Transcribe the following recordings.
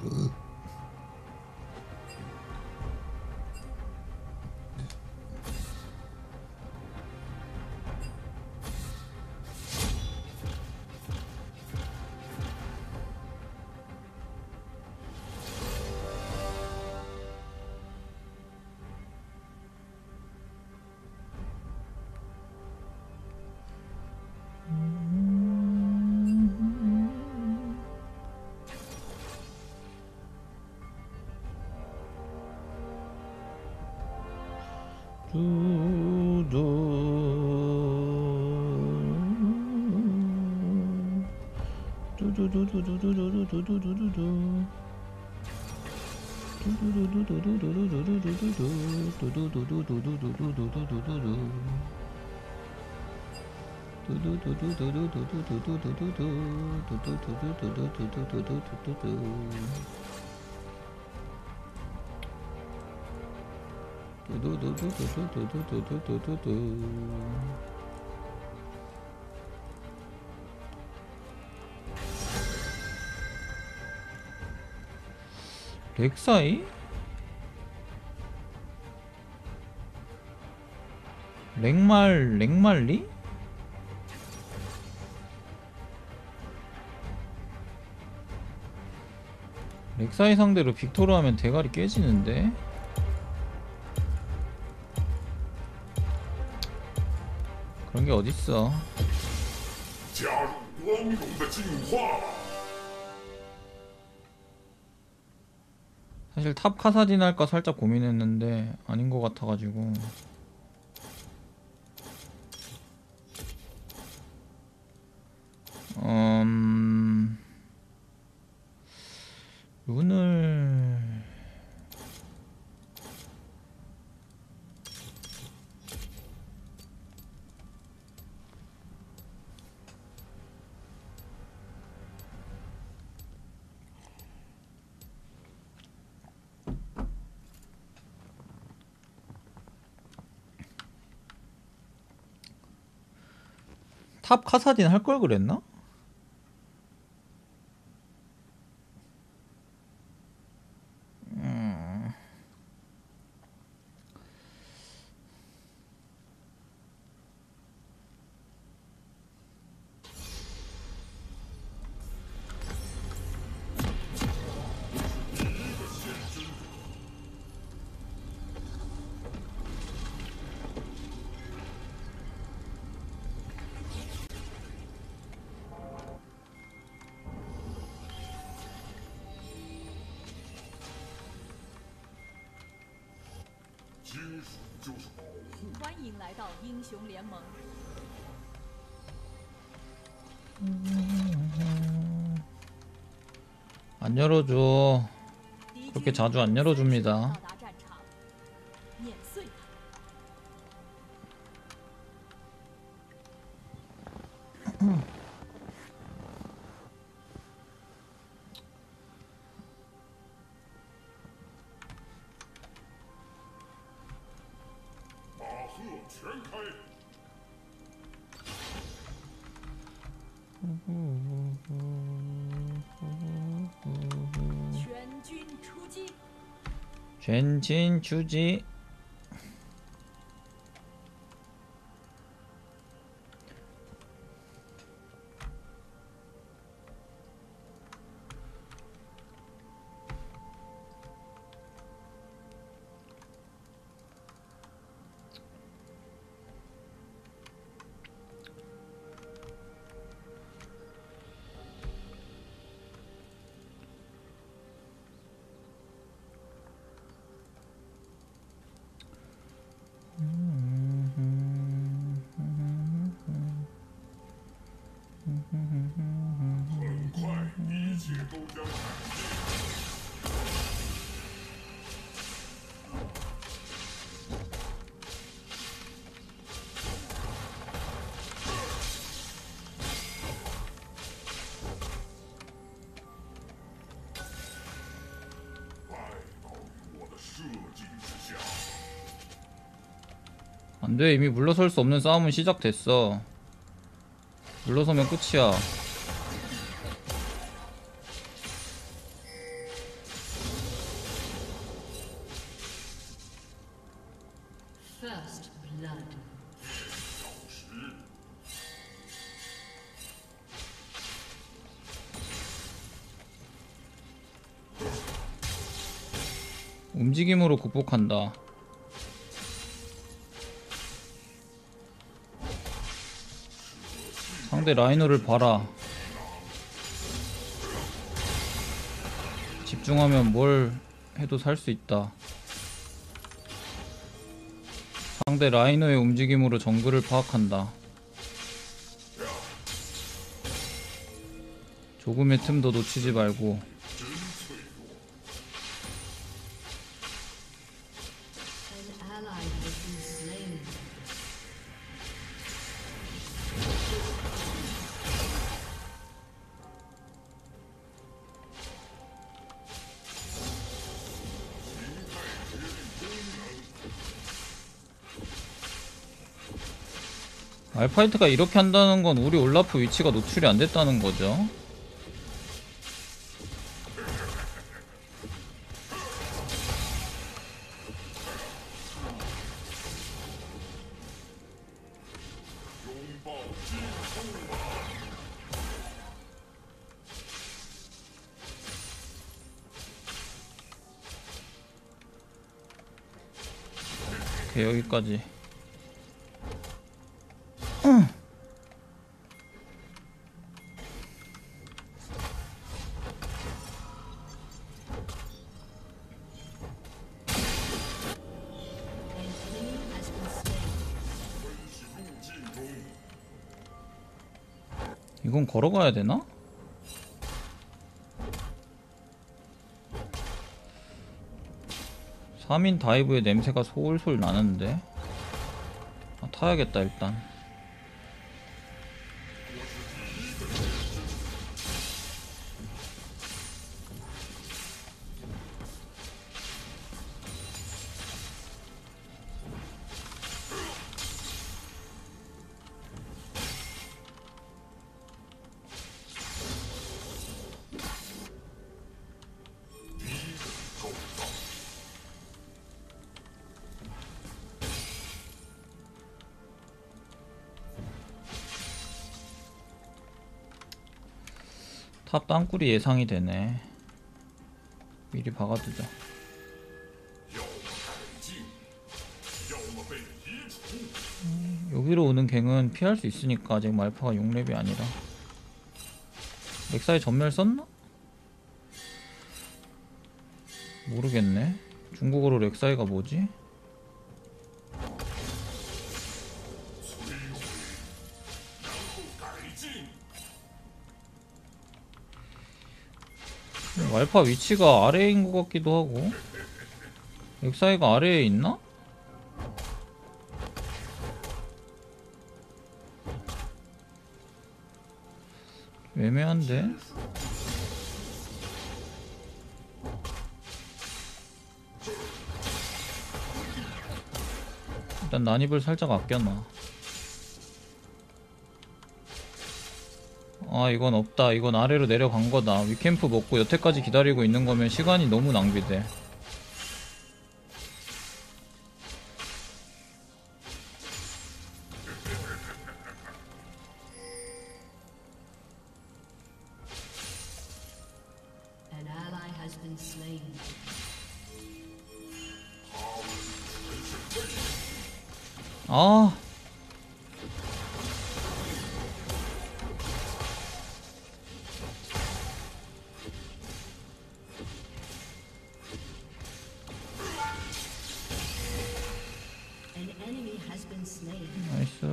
렉사이? 렉말리? 렉사이 상대로 빅토르 하면 대가리 깨지는데? 그런 게 어딨어. 사실 탑 카사딘 할까 살짝 고민했는데 아닌 것 같아가지고. 룬을 탑 카사딘 할 걸 그랬나? 안 열어줘. 그렇게 자주 안 열어줍니다. 전진 주지. 안돼. 이미 물러설 수 없는 싸움은 시작됐어. 물러서면 끝이야. First blood. 움직임으로 극복한다. 상대 라이너를 봐라. 집중하면 뭘 해도 살 수 있다. 상대 라이너의 움직임으로 정글을 파악한다. 조금의 틈도 놓치지 말고. An ally has been slain. 알파이트가 이렇게 한다는 건 우리 올라프 위치가 노출이 안 됐다는 거죠. 오케이, 여기까지. 이건 걸어가야 되나? 삼인 다이브의 냄새가 솔솔 나는데. 아, 타야겠다 일단. 탑 땅굴이 예상이 되네. 미리 박아두자. 여기로 오는 갱은 피할 수 있으니까. 아직 말파가 6렙이 아니라. 렉사이 전멸 썼나? 모르겠네. 중국어로 렉사이가 뭐지? 말파 위치가 아래인 것 같기도 하고. 렉사이가 아래에 있나? 애매한데? 일단 난입을 살짝 아껴놔. 아, 이건 없다. 이건 아래로 내려간 거다. 위캠프 먹고 여태까지 기다리고 있는 거면 시간이 너무 낭비돼. An ally has been slain. 아, An enemy has been slain. 나이스.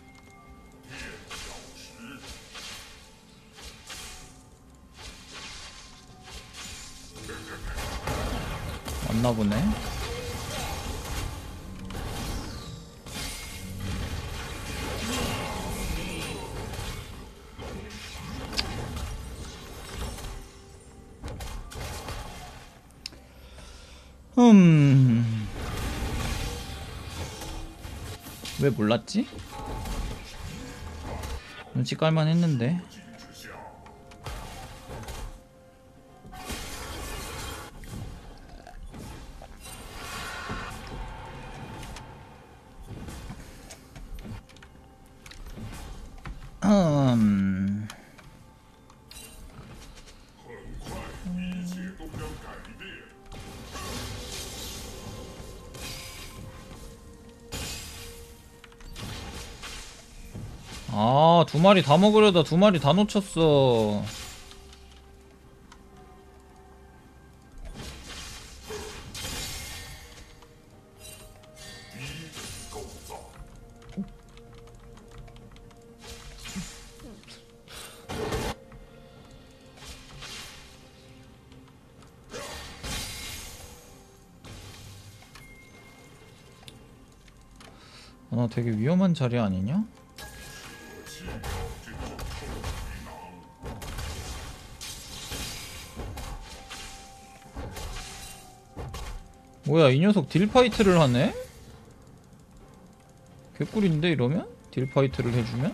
왔나보네. 왜 몰랐지? 눈치 깔만 했는데. 아, 두 마리 다 먹으려다 두 마리 다 놓쳤어. 아, 되게 위험한 자리 아니냐? 뭐야, 이 녀석 딜파이트를 하네? 개꿀인데 이러면? 딜파이트를 해주면?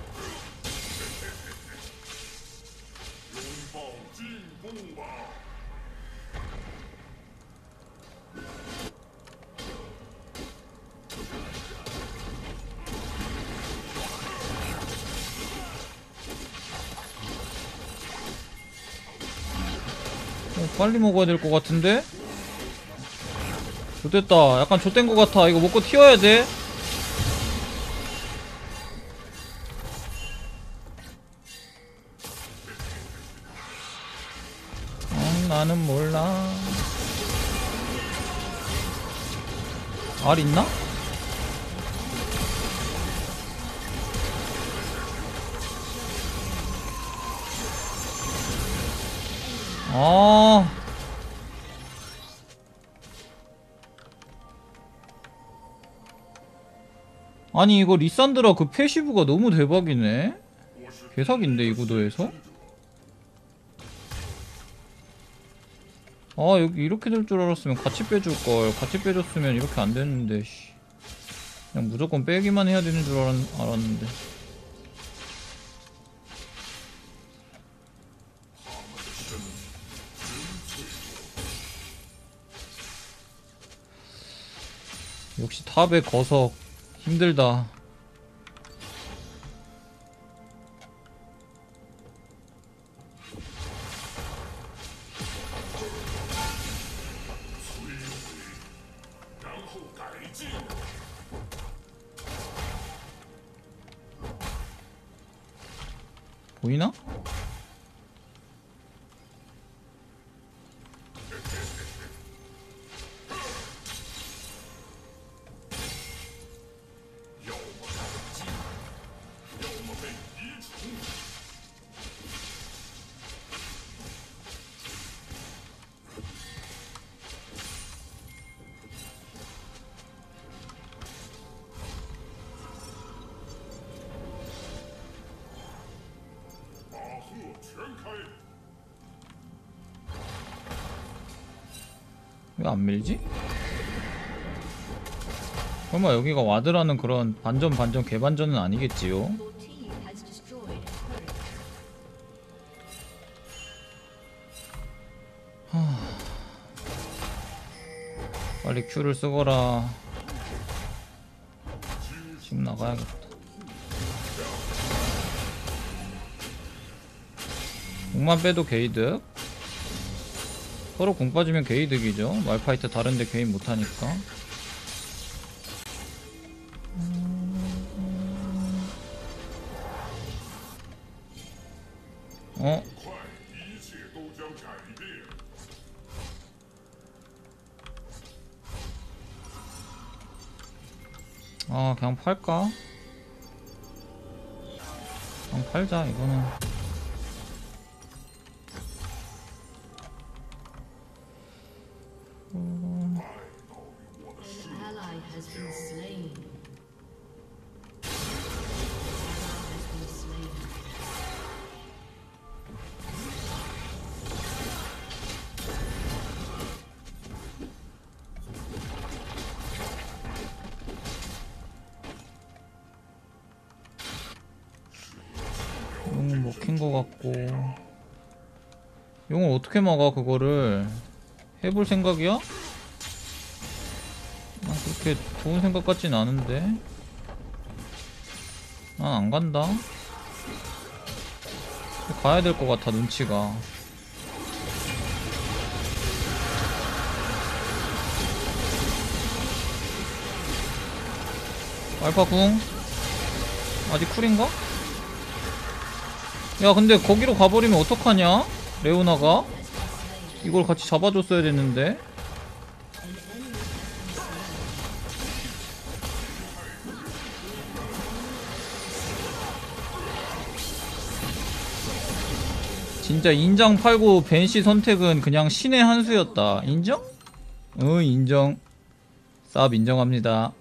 빨리 먹어야 될 것 같은데? 좋됐다. 약간 좆된 것 같아. 이거 먹고 튀어야 돼. 나는 몰라. 알 있나? 아, 아니 이거 리산드라 그 패시브가 너무 대박이네. 개사기인데 이 구도에서? 아, 여기 이렇게 될 줄 알았으면 같이 빼줄걸. 같이 빼줬으면 이렇게 안 됐는데 씨. 그냥 무조건 빼기만 해야 되는 줄 알았는데. 역시 탑의 거석 힘들다. 보이나? 왜 안 밀지? 설마 여기가 와드라는 그런 반전 개반전은 아니겠지요? Your team has destroyed a turret. 빨리 Q를 쓰거라. 지금 나가야겠다. 공만 빼도 게이득. 서로 공 빠지면 게이득이죠. 말파이트 다른데 게임 못하니까. 어? 아, 그냥 팔까? 그냥 팔자, 이거는. An ally has been slain. An ally has been slain. 용은 먹힌 것 같고. 용을 어떻게 막아, 그거를? 해볼 생각이야? 난 그렇게 좋은 생각 같진 않은데. 난 안 간다. 가야 될 것 같아, 눈치가. 알파 궁? 아직 쿨인가? 야 근데 거기로 가버리면 어떡하냐? 레오나가? 이걸 같이 잡아줬어야 됐는데. 진짜 인장 팔고 벤시 선택은 그냥 신의 한 수였다. 인정? 인정. 쌉 인정합니다.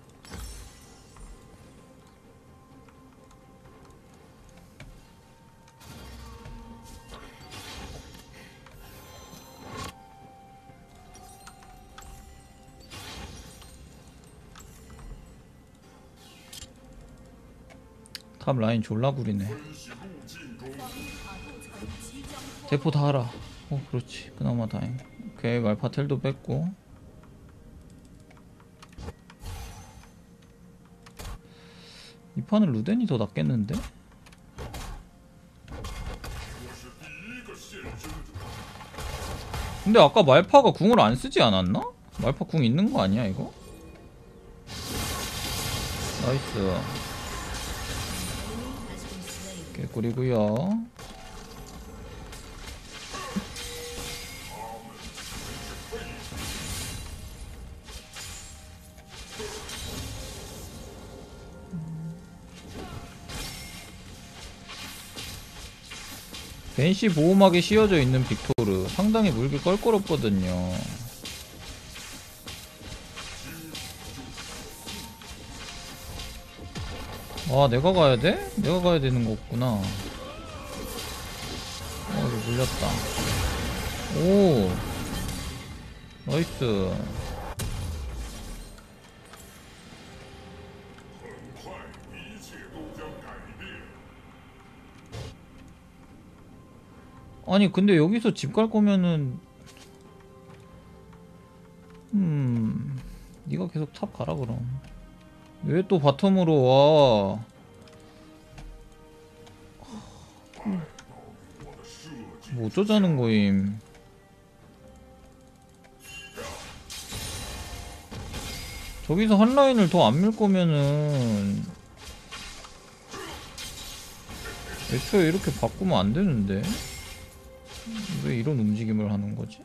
탑 라인 졸라 구리네. 대포 다 하라. 그렇지. 그나마 다행. 오케이, 말파텔도 뺐고. 이 판은 루덴이 더 낫겠는데? 근데 아까 말파가 궁을 안 쓰지 않았나? 말파 궁 있는 거 아니야 이거? 나이스. 개꿀이구요. 벤시 보호막에 씌워져 있는 빅토르 상당히 물기 껄끄럽거든요. 아, 내가 가야 돼? 내가 가야 되는 거구나. 이거 물렸다. 오, 나이스. 아니 근데 여기서 집 갈 거면은 네가 계속 탑 가라 그럼. 왜 또 바텀으로 와? 뭐 어쩌자는 거임. 저기서 한 라인을 더 안 밀 거면은 애초에 이렇게 바꾸면 안 되는데 왜 이런 움직임을 하는 거지?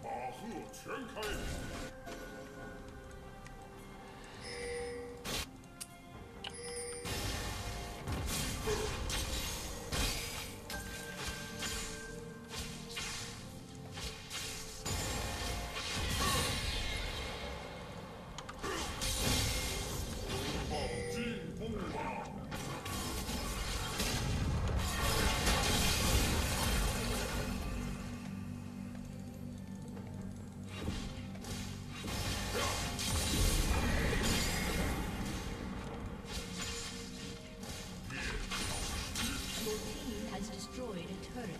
Has destroyed a turret.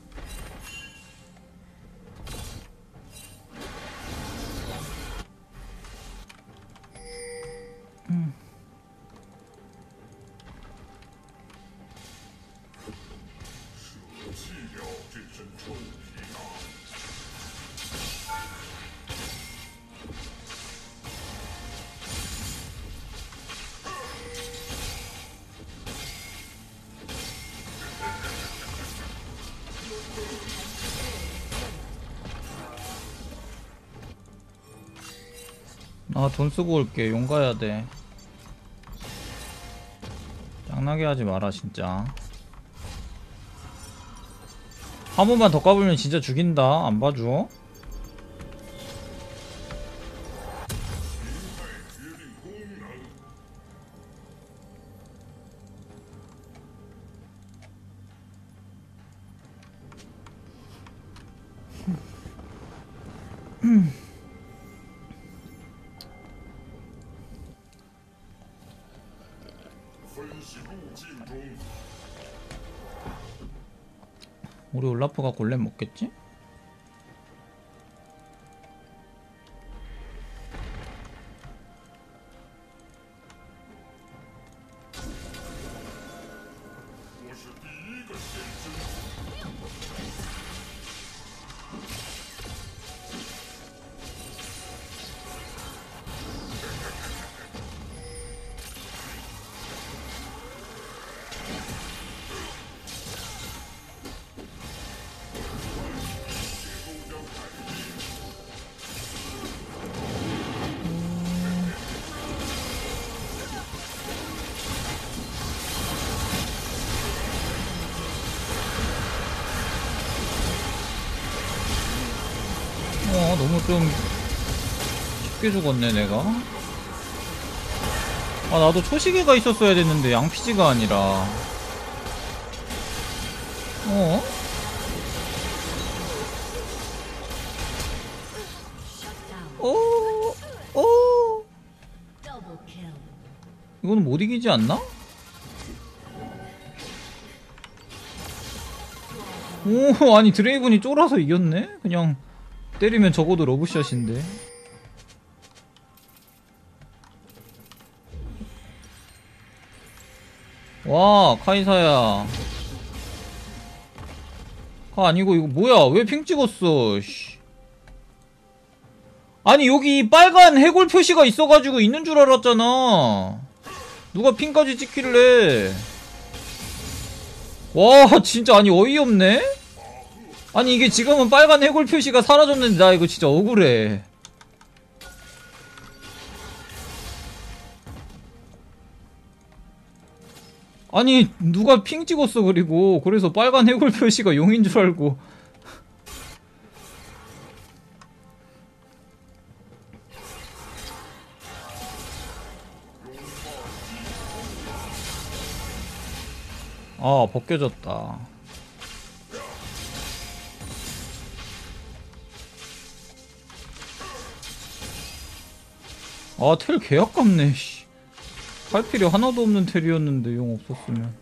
아, 돈 쓰고 올게. 용 가야 돼. 짱나게 하지 마라 진짜. 한 번만 더 까불면 진짜 죽인다. 안 봐줘. 우리 올라프가 골렘 먹겠지? 너무 좀 쉽게 죽었네 내가. 아 나도 초시계가 있었어야 됐는데 양피지가 아니라. Double kill. 이거는 못 이기지 않나? 오, 아니 드레이븐이 쫄아서 이겼네? 그냥 때리면 적어도 러브샷인데. 와, 카이사야. 아니고 이거 뭐야? 왜 핑 찍었어? 씨. 아니 여기 빨간 해골 표시가 있어가지고 있는 줄 알았잖아. 누가 핑까지 찍길래. 와 진짜 아니 어이없네? 아니 이게 지금은 빨간 해골 표시가 사라졌는데 나 이거 진짜 억울해. 아니 누가 핑 찍었어. 그래서 빨간 해골 표시가 용인 줄 알고. 아 벗겨졌다. 아 텔 개아깝네. 씨. 할 필요 하나도 없는 텔이었는데 용 없었으면.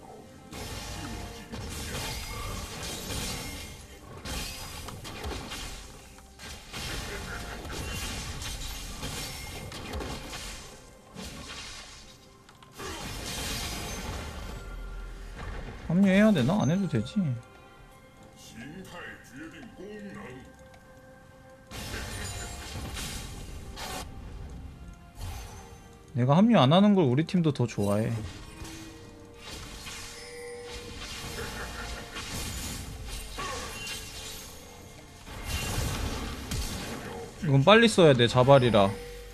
합류해야 되나? 안 해도 되지. 내가 합류 안 하는 걸 우리 팀도 더 좋아해. 이건 빨리 써야 돼, 자발이라.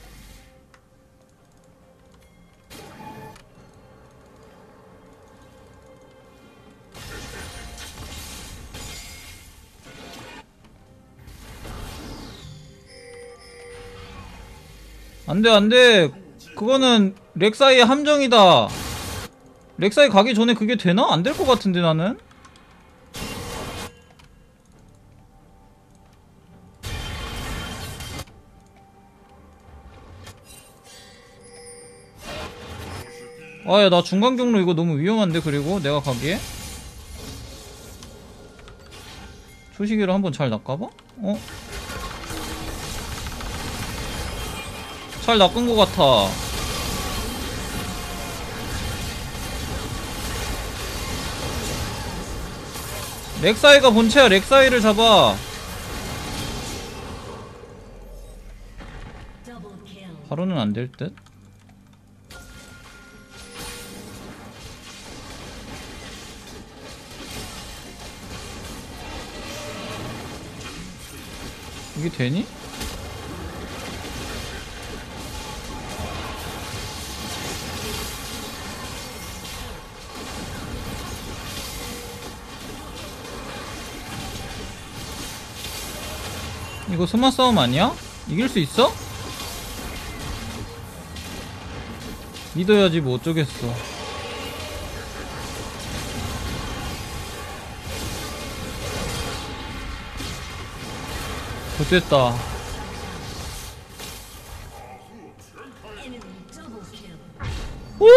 안돼 안돼. 그거는 렉사이의 함정이다. 렉사이 가기 전에 그게 되나? 안 될 것 같은데 나는? 아야 나 중간 경로 이거 너무 위험한데. 그리고 내가 가기에 초시계를 한번 잘 낚아봐? 잘 낚은 것 같아. 렉사이가 본체야. 렉사이를 잡아. Double kill. 바로는 안 될 듯? 이게 되니? 이거 스마 싸움 아니야? 이길 수 있어? 믿어야지 뭐 어쩌겠어. 좋됐다. Enemy double kill. 오!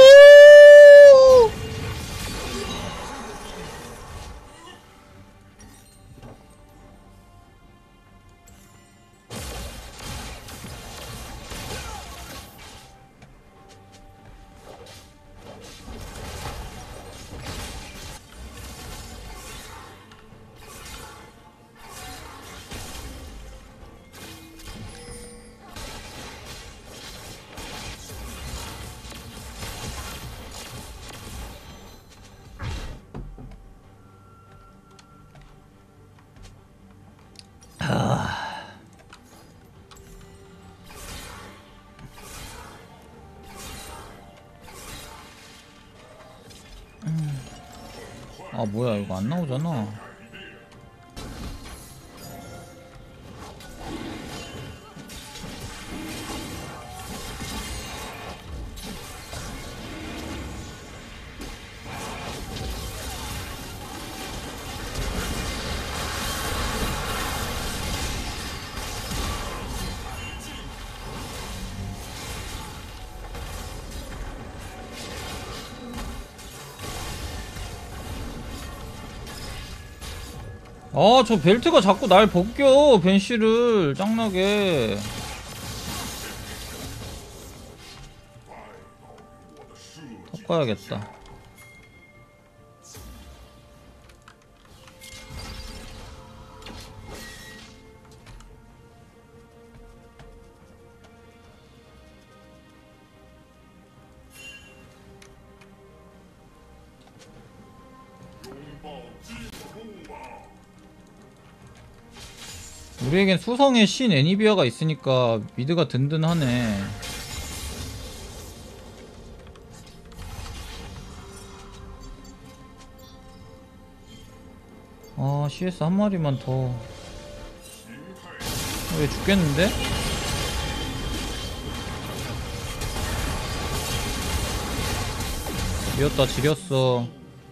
아 뭐야 이거 안 나오잖아. 아, 저 벨트가 자꾸 날 벗겨, 벤시를. 짱나게. 섞어야겠다. 우리에겐 수성의 신 애니비아가 있으니까 미드가 든든하네. 아, CS 한 마리만 더. 왜 죽겠는데? 지렸다, 지렸어.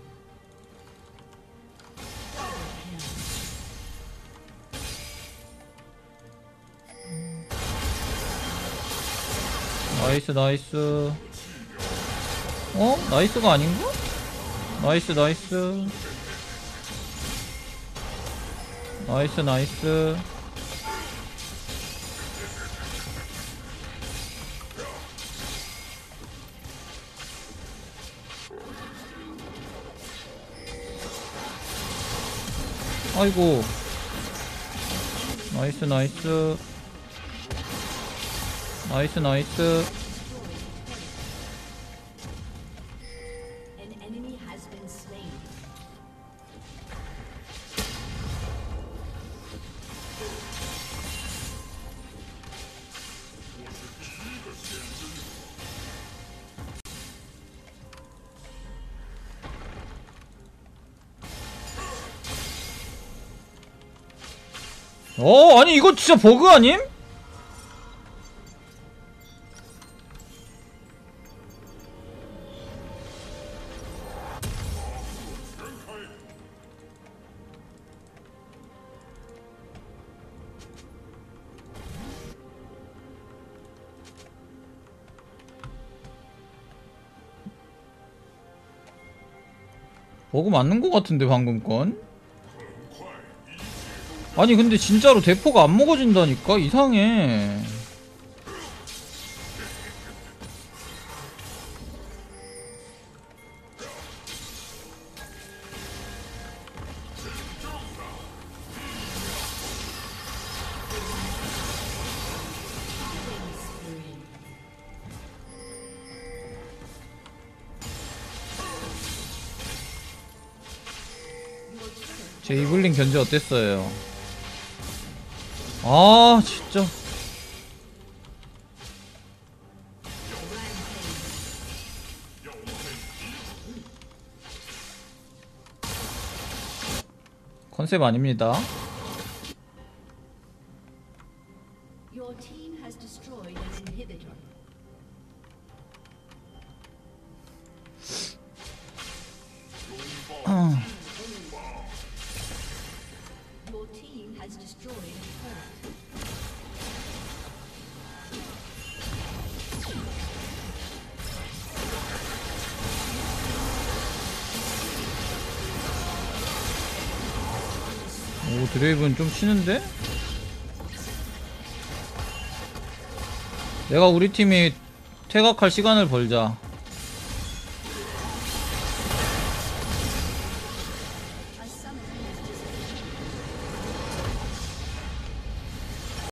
나이스, 나이스. 어? 나이스가 아닌가? 나이스, 나이스. 나이스, 나이스. 아이고. 나이스, 나이스. 나이스, 나이스. An enemy has been slain. 아니 이거 진짜 버그 아님? 버그 맞는 것 같은데 방금 건? 아니 근데 진짜로 대포가 안 먹어진다니까? 이상해. 제 이블린 견제 어땠어요? 아 진짜 컨셉 아닙니다. Your team has destroyed an inhibitor. Your team has destroyed a turret. 오 드레이브는 좀 치는데? 내가 우리 팀이 퇴각할 시간을 벌자.